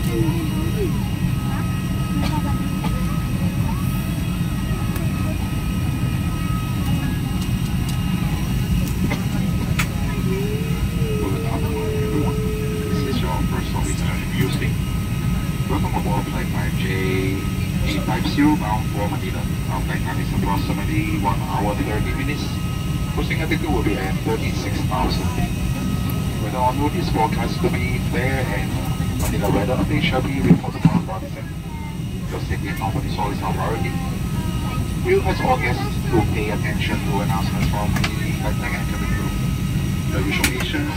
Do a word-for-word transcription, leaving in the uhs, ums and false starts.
Welcome aboard flight five J eight five zero bound for Manila. Our flight time is approximately one hour thirty minutes. Cruising altitude will be at thirty-six thousand feet. Weather on route is forecast to be fair and Manila weather update shall be reported on Robinson. Your safety and comfort is always our priority. We request all guests to pay attention to announcements from the flight deck and cabin crew. The usual